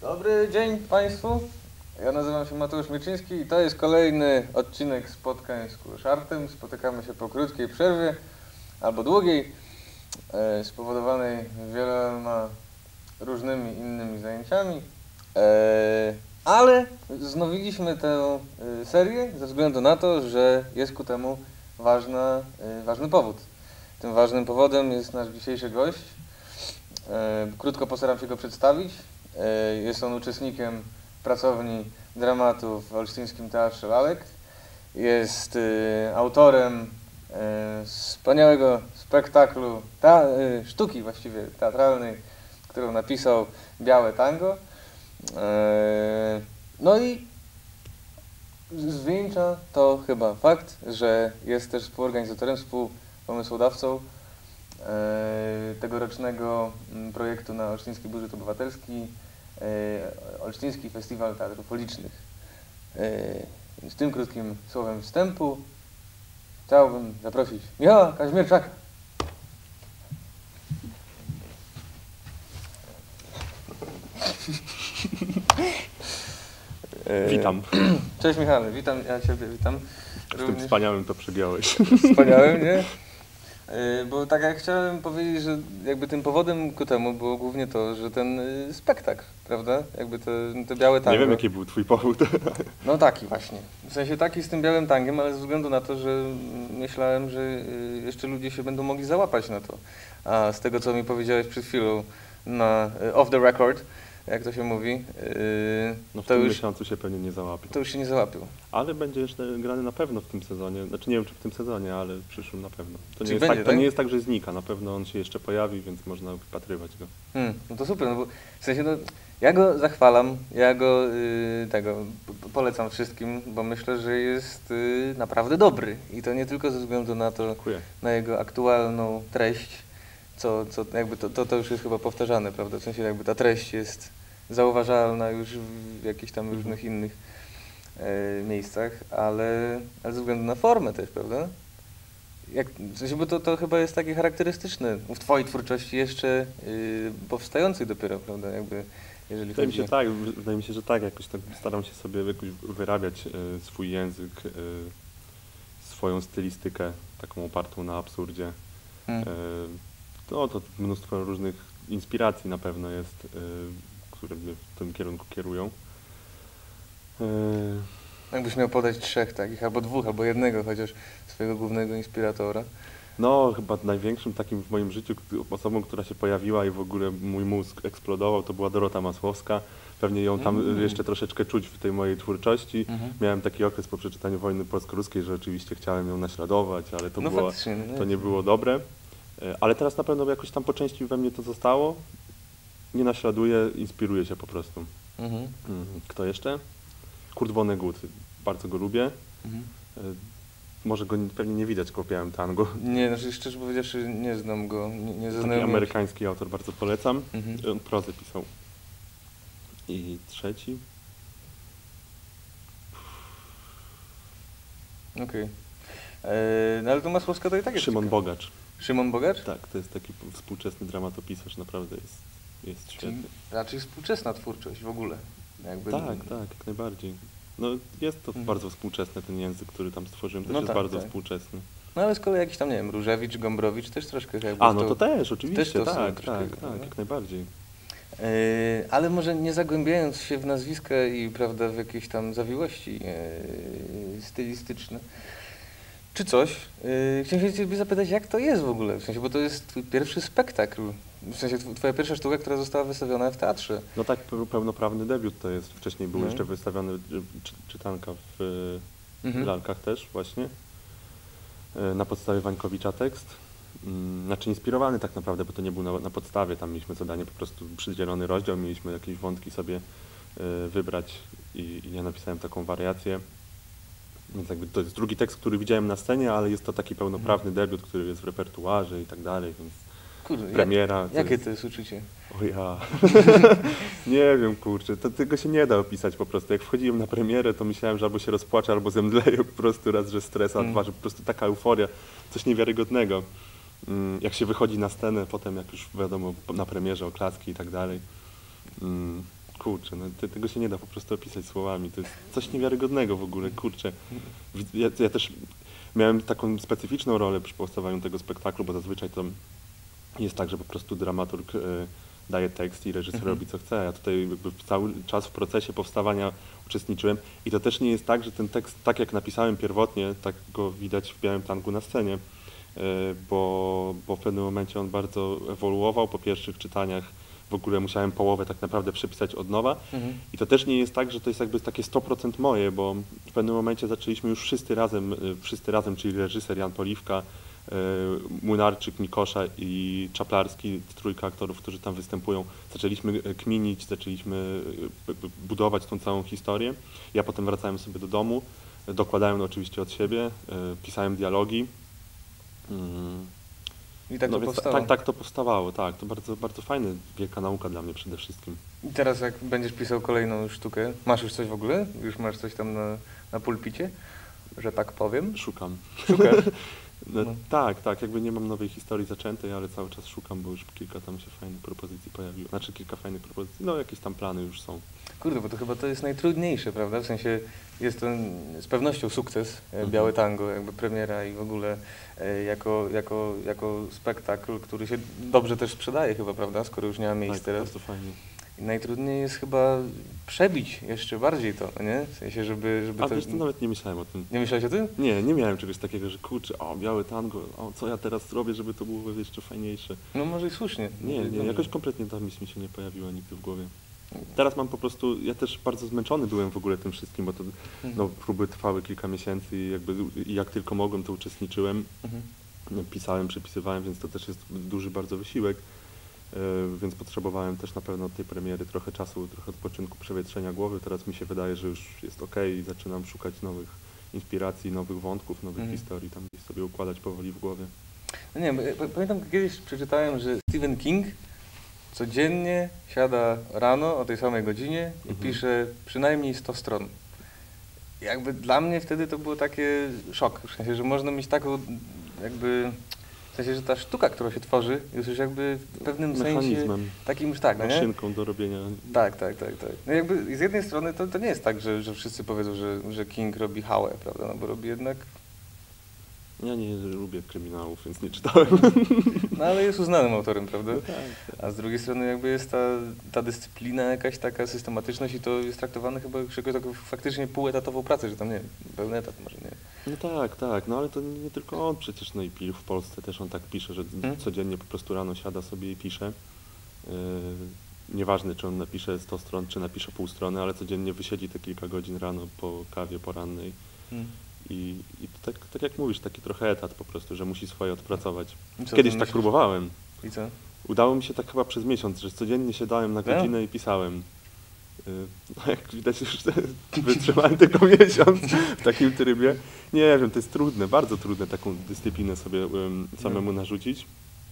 Dobry dzień Państwu. Ja nazywam się Mateusz Mieczyński i to jest kolejny odcinek spotkań z Kuroszartem. Spotykamy się po krótkiej przerwie albo długiej, spowodowanej wieloma różnymi innymi zajęciami. Ale wznowiliśmy tę serię ze względu na to, że jest ku temu ważny powód. Tym ważnym powodem jest nasz dzisiejszy gość. Krótko postaram się go przedstawić. Jest on uczestnikiem pracowni dramatu w Olsztyńskim Teatrze Lalek. Jest autorem wspaniałego spektaklu, sztuki właściwie teatralnej, którą napisał Białe Tango. No i zwieńcza to chyba fakt, że jest też współorganizatorem, współpomysłodawcą tegorocznego projektu na Olsztyński Budżet Obywatelski, Olsztyński Festiwal Teatrów Ulicznych. Z tym krótkim słowem wstępu chciałbym zaprosić Michała Kazimierczaka. Witam. Cześć Michale, witam, ja Ciebie witam. Z tym wspaniałym to przegiąłeś. Wspaniałym, nie? Bo tak jak chciałem powiedzieć, że jakby tym powodem ku temu było głównie to, że ten spektakl, prawda? Jakby te białe tango. Nie wiem, jaki był twój powód. No taki właśnie. W sensie taki z tym białym tangiem, ale ze względu na to, że myślałem, że jeszcze ludzie się będą mogli załapać na to. A z tego, co mi powiedziałeś przed chwilą na off the record, jak to się mówi, No w to tym już, miesiącu się pewnie nie załapią. to już się nie załapił. Ale będzie jeszcze grany na pewno w tym sezonie. Znaczy nie wiem, czy w tym sezonie, ale w przyszłym na pewno. To, nie Czyli jest, będzie, tak, to tak? nie jest tak, że znika. Na pewno on się jeszcze pojawi, więc można wypatrywać go. No to super, no bo w sensie no, ja go zachwalam, ja go polecam wszystkim, bo myślę, że jest naprawdę dobry. I to nie tylko ze względu na to, Dziękuję. na jego aktualną treść, co jakby to już jest chyba powtarzane, prawda? W sensie jakby ta treść jest zauważalna już w jakichś tam różnych innych miejscach, ale ze względu na formę też, prawda? W sensie, bo to chyba jest takie charakterystyczne w Twojej twórczości jeszcze powstającej dopiero, prawda? Jakby, jeżeli Wydaje mi chodzi się tak, wydaje mi się, że tak. Jakoś tak staram się sobie jakoś wyrabiać swój język, swoją stylistykę, taką opartą na absurdzie. No to mnóstwo różnych inspiracji na pewno jest, które mnie w tym kierunku kierują. Jakbyś miał podać trzech takich, albo dwóch, albo jednego chociaż swojego głównego inspiratora. No, chyba największym takim w moim życiu osobą, która się pojawiła i w ogóle mój mózg eksplodował, to była Dorota Masłowska. Pewnie ją tam jeszcze troszeczkę czuć w tej mojej twórczości. Miałem taki okres po przeczytaniu Wojny Polsko-Ruskiej, że oczywiście chciałem ją naśladować, ale to, to nie było dobre. Ale teraz na pewno jakoś tam po części we mnie to zostało. Nie naśladuję, inspiruję się po prostu. Kto jeszcze? Kurt Vonnegut. Bardzo go lubię. Może go pewnie nie widać, koło Białym Tango. Nie, znaczy szczerze powiedziawszy nie znam go, nie Taki zaznajomiłem się. amerykański autor, bardzo polecam. On prozę pisał. I trzeci? Okej. No ale to Masłowska to i tak jest Szymon ciekawe. Bogacz. Szymon Bogacz? Tak, to jest taki współczesny dramatopisarz, naprawdę jest Czyli świetny. raczej współczesna twórczość w ogóle. Jakby... Tak, jak najbardziej. No jest to bardzo współczesny ten język, który tam stworzyłem, też No jest tak, bardzo tak. współczesny. No ale z kolei jakiś tam, nie wiem, Różewicz, Gombrowicz też troszkę jakby A, no to też, oczywiście, też to są tak, troszkę, tak, prawda? jak najbardziej. Ale może nie zagłębiając się w nazwiska i prawda, w jakieś tam zawiłości stylistyczne, czy coś, chciałem się Ciebie zapytać, jak to jest w ogóle, w sensie, bo to jest Twój pierwszy spektakl, w sensie Twoja pierwsza sztuka, która została wystawiona w teatrze. No tak, pełnoprawny debiut to jest. Wcześniej był jeszcze wystawiony czytanka w Lalkach też właśnie, na podstawie Wańkowicza tekst. Znaczy inspirowany tak naprawdę, bo to nie był na podstawie, tam mieliśmy zadanie po prostu przydzielony rozdział, mieliśmy jakieś wątki sobie wybrać i ja napisałem taką wariację. Więc jakby to jest drugi tekst, który widziałem na scenie, ale jest to taki pełnoprawny debiut, który jest w repertuarze i tak dalej, więc Kurde, premiera. Jakie to jest uczucie? O ja. Nie wiem, kurczę, tego się nie da opisać po prostu. Jak wchodziłem na premierę, to myślałem, że albo się rozpłaczę, albo zemdleję po prostu, raz, że stres, a dwa, że po prostu taka euforia, coś niewiarygodnego. Jak się wychodzi na scenę, potem jak już wiadomo na premierze oklaski i tak dalej. kurczę, no, tego się nie da po prostu opisać słowami. To jest coś niewiarygodnego w ogóle, kurczę. Ja też miałem taką specyficzną rolę przy powstawaniu tego spektaklu, bo zazwyczaj to jest tak, że po prostu dramaturg daje tekst i reżyser robi co chce. Ja tutaj jakby cały czas w procesie powstawania uczestniczyłem i to też nie jest tak, że ten tekst, tak jak napisałem pierwotnie, tak go widać w białym tangu na scenie, bo w pewnym momencie on bardzo ewoluował. Po pierwszych czytaniach w ogóle musiałem połowę tak naprawdę przepisać od nowa i to też nie jest tak, że to jest jakby takie 100% moje, bo w pewnym momencie zaczęliśmy już wszyscy razem, czyli reżyser Jan Poliwka, Młynarczyk, Mikosza i Czaplarski, trójka aktorów, którzy tam występują, zaczęliśmy kminić, zaczęliśmy budować tą całą historię. Ja potem wracałem sobie do domu, dokładałem oczywiście od siebie, pisałem dialogi. I tak to więc powstało. tak to powstawało, tak. To bardzo, bardzo fajna, wielka nauka dla mnie przede wszystkim. I teraz jak będziesz pisał kolejną sztukę, masz już coś w ogóle? Już masz coś tam na pulpicie, że tak powiem? Szukam. Szukasz? No. Tak, jakby nie mam nowej historii zaczętej, ale cały czas szukam, bo już kilka tam się fajnych propozycji pojawiło. Znaczy kilka fajnych propozycji, no jakieś tam plany już są. Kurde, bo to chyba to jest najtrudniejsze, prawda? W sensie jest to z pewnością sukces, Białe Tango, jakby premiera i w ogóle jako spektakl, który się dobrze też sprzedaje chyba, prawda? Skoro już nie ma miejsc Tak, teraz. bardzo fajnie. I najtrudniej jest chyba przebić jeszcze bardziej to, nie? W sensie, żeby A to... wiesz, to nawet nie myślałem o tym. Nie myślałeś o tym? Nie miałem czegoś takiego, że kurczę, Białe Tango, co ja teraz zrobię, żeby to było jeszcze fajniejsze. No może i słusznie. Nie, jakoś kompletnie ta myśl mi się nie pojawiła nigdy w głowie. Teraz mam po prostu, ja też bardzo zmęczony byłem w ogóle tym wszystkim, bo to próby trwały kilka miesięcy i jakby jak tylko mogłem, to uczestniczyłem. Pisałem, przepisywałem, więc to też jest duży bardzo wysiłek, więc potrzebowałem też na pewno od tej premiery trochę czasu, trochę odpoczynku, przewietrzenia głowy. Teraz mi się wydaje, że już jest okej i zaczynam szukać nowych inspiracji, nowych wątków, nowych historii, tam gdzieś sobie układać powoli w głowie. No nie, pamiętam kiedyś przeczytałem, że Stephen King codziennie siada rano o tej samej godzinie i pisze przynajmniej 100 stron. Jakby dla mnie wtedy to było takie szok, w sensie, że można mieć taką jakby, w sensie, że ta sztuka, która się tworzy, jest już jakby w pewnym sensie Mechanizmem, takim już tak, no nie? maszynką do robienia. Tak. No jakby z jednej strony to nie jest tak, że wszyscy powiedzą, że King robi hałę, prawda, no bo robi jednak... Ja nie lubię kryminałów, więc nie czytałem. No ale jest uznanym autorem, prawda? No tak. A z drugiej strony jakby jest ta dyscyplina, jakaś taka systematyczność i to jest traktowane chyba jako taką faktycznie półetatową pracę, że tam nie wiem, pełny etat może nie. No tak, no ale to nie tylko on przecież, no i Pil w Polsce też on tak pisze, że codziennie po prostu rano siada sobie i pisze. Nieważne, czy on napisze 100 stron, czy napisze pół strony, ale codziennie wysiedzi te kilka godzin rano po kawie porannej. I tak jak mówisz, taki trochę etat po prostu, że musi swoje odpracować. Kiedyś tak próbowałem. I co? Udało mi się tak chyba przez miesiąc, że codziennie siadałem na godzinę i pisałem. No jak widać już wytrzymałem tylko miesiąc w takim trybie. Nie wiem, to jest trudne, bardzo trudne taką dyscyplinę sobie samemu narzucić.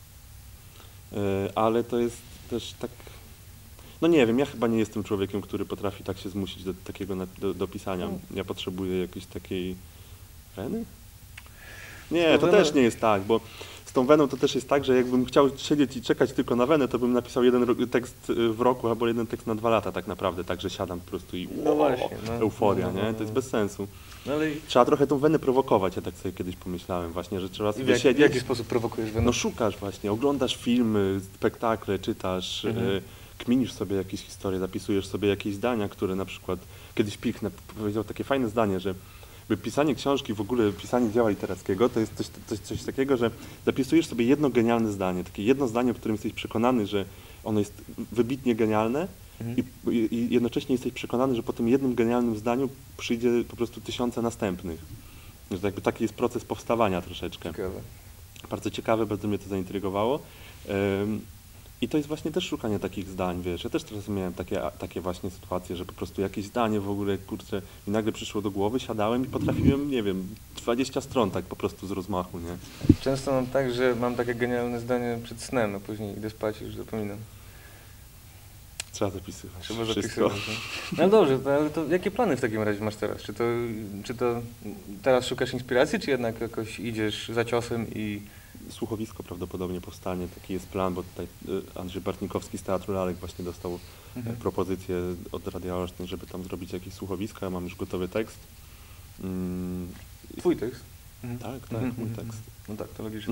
Ale to jest też tak... No nie wiem, ja chyba nie jestem człowiekiem, który potrafi tak się zmusić do takiego do pisania. Ja potrzebuję jakiejś takiej weny? Nie, to też nie jest tak, bo z tą weną to też jest tak, że jakbym chciał siedzieć i czekać tylko na wenę, to bym napisał jeden tekst w roku albo jeden tekst na 2 lata tak naprawdę, tak, że siadam po prostu i euforia, nie? To jest bez sensu. No ale... Trzeba trochę tą wenę prowokować, ja tak sobie kiedyś pomyślałem właśnie, że trzeba sobie siedzieć. W jaki sposób prowokujesz wenę? No szukasz właśnie, oglądasz filmy, spektakle, czytasz, kminisz sobie jakieś historie, zapisujesz sobie jakieś zdania, które na przykład, kiedyś Pik powiedział takie fajne zdanie, że pisanie książki, w ogóle pisanie dzieła literackiego, to jest coś takiego, że zapisujesz sobie jedno genialne zdanie, takie jedno zdanie, o którym jesteś przekonany, że ono jest wybitnie genialne i jednocześnie jesteś przekonany, że po tym jednym genialnym zdaniu przyjdzie po prostu 1000 następnych. Że jakby taki jest proces powstawania troszeczkę. Ciekawe. Bardzo ciekawe, bardzo mnie to zaintrygowało. I to jest właśnie też szukanie takich zdań, wiesz. Ja też czasem miałem takie właśnie sytuacje, że po prostu jakieś zdanie w ogóle, kurczę, mi nagle przyszło do głowy, siadałem i potrafiłem, nie wiem, 20 stron tak po prostu z rozmachu, nie? Często mam tak, że mam takie genialne zdanie przed snem, a później idę spać i już zapominam. Trzeba zapisywać. Trzeba wszystko. zapisywać. No dobrze, ale to jakie plany w takim razie masz teraz? Czy to teraz szukasz inspiracji, czy jednak jakoś idziesz za ciosem i słuchowisko prawdopodobnie powstanie, taki jest plan, bo tutaj Andrzej Bartnikowski z Teatru Lalek właśnie dostał propozycję od Radia Olsztyn, żeby tam zrobić jakieś słuchowisko, ja mam już gotowy tekst. Twój tekst? Tak, mój tekst. No tak, to logicznie.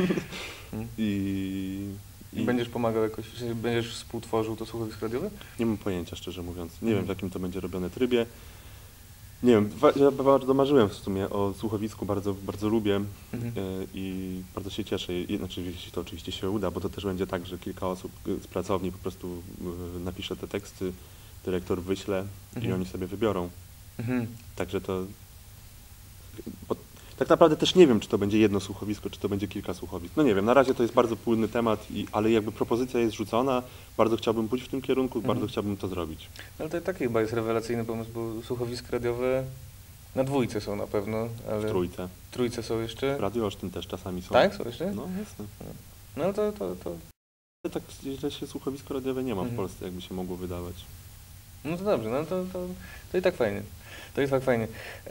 I Będziesz pomagał jakoś, czy będziesz współtworzył to słuchowisko radiowe? nie mam pojęcia, szczerze mówiąc. Nie wiem, w jakim to będzie robione trybie. Nie wiem, ja bardzo marzyłem w sumie o słuchowisku, bardzo, bardzo lubię i bardzo się cieszę, znaczy jeśli to oczywiście się uda, bo to też będzie tak, że kilka osób z pracowni po prostu napisze te teksty, dyrektor wyśle i oni sobie wybiorą. Także to... Tak naprawdę też nie wiem, czy to będzie jedno słuchowisko, czy to będzie kilka słuchowisk. No nie wiem, na razie to jest bardzo płynny temat, ale jakby propozycja jest rzucona, bardzo chciałbym pójść w tym kierunku, bardzo chciałbym to zrobić. No ale to taki chyba jest rewelacyjny pomysł, bo słuchowiska radiowe na dwójce są na pewno, ale... W trójce. W trójce są jeszcze? W Radio Olsztyn też czasami są. Tak? Są jeszcze? No jasne. No ale to... Tak źle się słuchowisko radiowe nie ma w Polsce, jakby się mogło wydawać. No to dobrze, no to i tak fajnie. To i tak fajnie.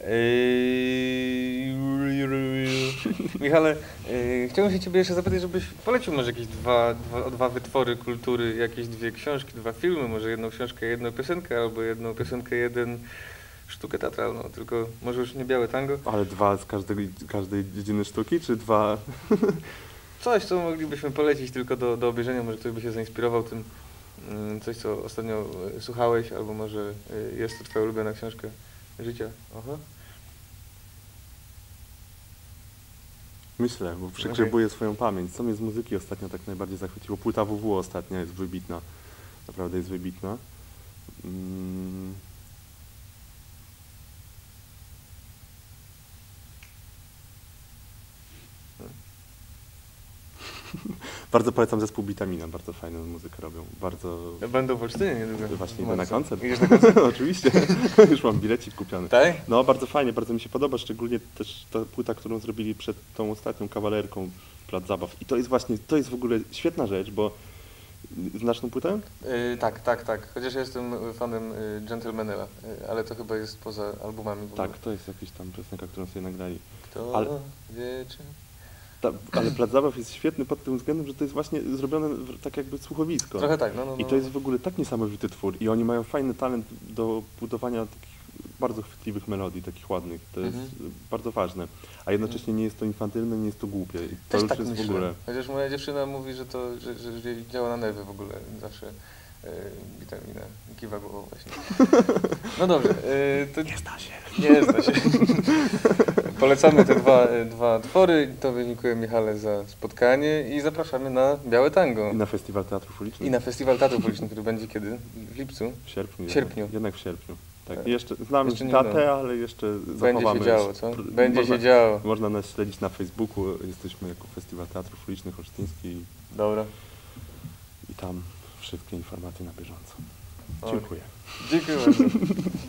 Michale, chciałbym się ciebie jeszcze zapytać, żebyś polecił może jakieś dwa wytwory kultury, jakieś dwie książki, dwa filmy, może jedną książkę, jedną piosenkę, albo jedną piosenkę, jeden sztukę teatralną, tylko może już nie Białe Tango. Ale dwa z każdej dziedziny sztuki, czy dwa? Coś, co moglibyśmy polecić tylko do obejrzenia, może ktoś by się zainspirował tym, coś, co ostatnio słuchałeś, albo może jest to twoja ulubiona książka życia. Aha. Myślę, bo przegrzebuję swoją pamięć. Co mnie z muzyki ostatnio tak najbardziej zachwyciło? Płyta WW ostatnia jest wybitna. Naprawdę jest wybitna. Bardzo polecam zespół Bitamina, bardzo fajną muzykę robią. Bardzo... Będą w Olsztynie niedługo. Właśnie idę na koncert. Idziesz na koncert? Oczywiście, już mam bilecik kupiony. Tak? No bardzo fajnie, bardzo mi się podoba, szczególnie też ta płyta, którą zrobili przed tą ostatnią kawalerką w Plac Zabaw. I to jest właśnie, to jest w ogóle świetna rzecz, bo znasz tą płytę? Tak. Chociaż ja jestem fanem Gentlemanela, ale to chyba jest poza albumami. Tak, to jest jakaś tam piosenka, którą sobie nagrali. Kto wie czy... Ale Plac Zabaw jest świetny pod tym względem, że to jest właśnie zrobione tak jakby słuchowisko. Trochę tak, I to jest w ogóle tak niesamowity twór. I oni mają fajny talent do budowania takich bardzo chwytliwych melodii, takich ładnych. To jest bardzo ważne. A jednocześnie nie jest to infantylne, nie jest to głupie. I to też już tak jest myślę. w ogóle... Chociaż moja dziewczyna mówi, że działa na nerwy w ogóle. Zawsze Bitamina kiwa głową właśnie. No dobrze. To nie zna się. Nie zna się. Polecamy te dwa twory. To dziękuję Michale za spotkanie i zapraszamy na Białe Tango. I na Festiwal Teatrów Ulicznych. I na Festiwal Teatrów Ulicznych, który będzie kiedy? W lipcu? W sierpniu. W sierpniu. Jednak w sierpniu. Tak. Jeszcze znam Jeszcze nie datę, wiem. ale jeszcze Będzie zachowamy. się działo, co? Będzie się działo. Można nas śledzić na Facebooku. Jesteśmy jako Festiwal Teatrów Ulicznych Olsztyński. Dobra. I tam wszystkie informacje na bieżąco. O. Dziękuję. Dziękuję bardzo.